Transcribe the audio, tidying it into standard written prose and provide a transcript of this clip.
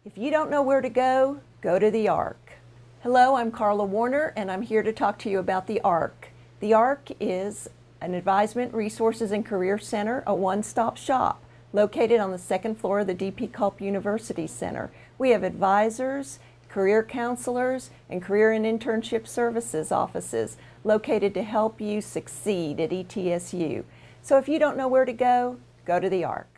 If you don't know where to go, go to the ARC. Hello, I'm Carla Warner, and I'm here to talk to you about the ARC. The ARC is an Advisement Resources and Career Center, a one-stop shop located on the second floor of the D.P. Culp University Center. We have advisors, career counselors, and career and internship services offices located to help you succeed at ETSU. So if you don't know where to go to the ARC.